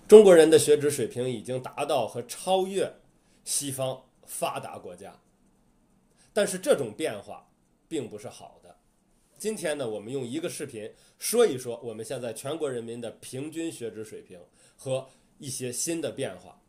中国人的血脂水平已经达到和超越西方发达国家，但是这种变化并不是好的。今天呢，我们用一个视频说一说我们现在全国人民的平均血脂水平和一些新的变化。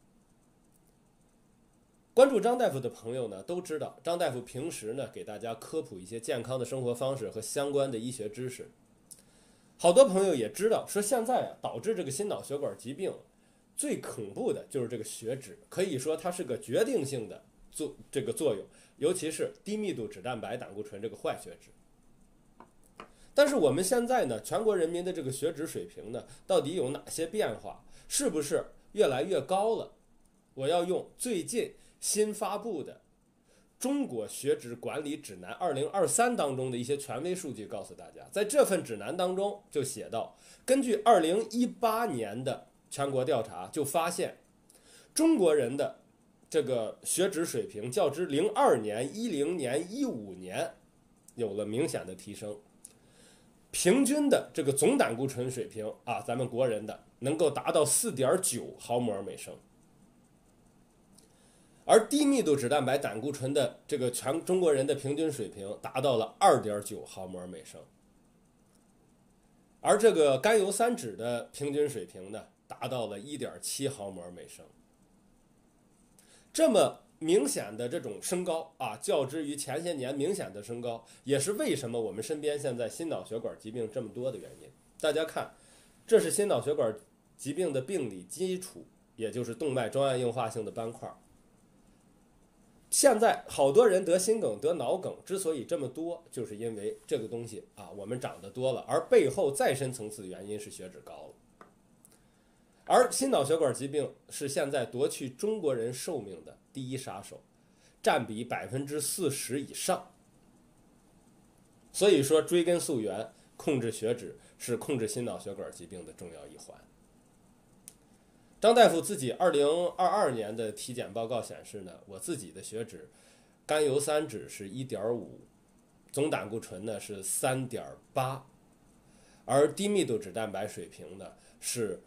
关注张大夫的朋友呢都知道，张大夫平时呢给大家科普一些健康的生活方式和相关的医学知识。好多朋友也知道，说现在导致这个心脑血管疾病最恐怖的就是这个血脂，可以说它是个决定性的作用，尤其是低密度脂蛋白胆固醇这个坏血脂。但是我们现在呢，全国人民的这个血脂水平呢，到底有哪些变化？是不是越来越高了？我要用最近新发布的《中国血脂管理指南2023》当中的一些权威数据告诉大家。在这份指南当中就写到，根据2018年的全国调查，就发现中国人的这个血脂水平较之02年、10年、15年有了明显的提升。平均的这个总胆固醇水平啊，咱们国人的能够达到4.9毫摩尔每升，而低密度脂蛋白胆固醇的这个全中国人的平均水平达到了2.9毫摩尔每升，而这个甘油三酯的平均水平呢，达到了1.7毫摩尔每升。这么明显的这种升高啊，较之于前些年明显的升高，也是为什么我们身边现在心脑血管疾病这么多的原因。大家看，这是心脑血管疾病的病理基础，也就是动脉粥样硬化性的斑块。现在好多人得心梗、得脑梗，之所以这么多，就是因为这个东西啊，我们长得多了，而背后再深层次的原因是血脂高了。而心脑血管疾病是现在夺去中国人寿命的第一杀手，占比40%以上。所以说，追根溯源，控制血脂是控制心脑血管疾病的重要一环。张大夫自己2022年的体检报告显示呢，我自己的血脂，甘油三酯是1.5，总胆固醇呢是3.8，而低密度脂蛋白水平呢是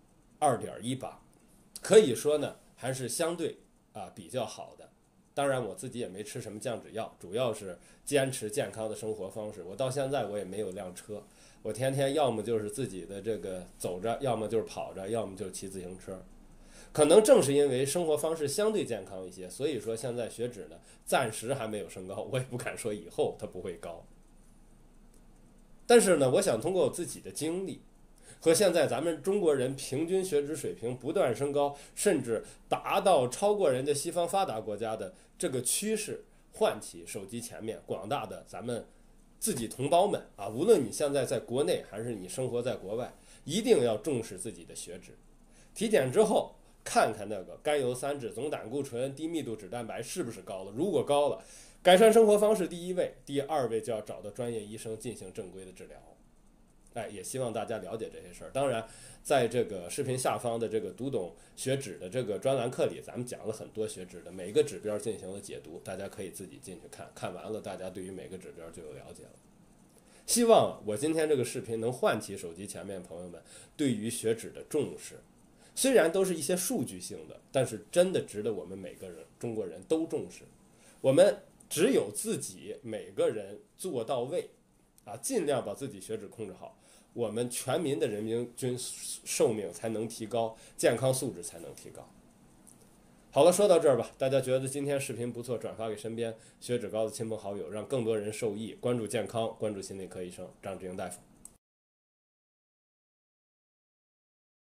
2.18，可以说呢还是相对比较好的。当然我自己也没吃什么降脂药，主要是坚持健康的生活方式。我到现在我也没有辆车，我天天要么就是自己的这个走着，要么就是跑着，要么就是骑自行车。可能正是因为生活方式相对健康一些，所以说现在血脂呢暂时还没有升高，我也不敢说以后它不会高。但是呢，我想通过我自己的经历和现在咱们中国人平均血脂水平不断升高，甚至达到超过人家西方发达国家的这个趋势，唤起手机前面广大的咱们自己同胞们啊，无论你现在在国内还是你生活在国外，一定要重视自己的血脂。体检之后看看那个甘油三酯、总胆固醇、低密度脂蛋白是不是高了，如果高了，改善生活方式第一位，第二位就要找到专业医生进行正规的治疗。也希望大家了解这些事儿。当然，在这个视频下方的这个读懂血脂的这个专栏课里，咱们讲了很多血脂的每一个指标进行了解读，大家可以自己进去看，看完了大家对于每个指标就有了解了。希望我今天这个视频能唤起手机前面朋友们对于血脂的重视。虽然都是一些数据性的，但是真的值得我们每个人中国人都重视。我们只有自己每个人做到位尽量把自己血脂控制好，我们全民的人民均寿命才能提高，健康素质才能提高。好了，说到这儿吧，大家觉得今天视频不错，转发给身边血脂高的亲朋好友，让更多人受益。关注健康，关注心内科医生张志英大夫。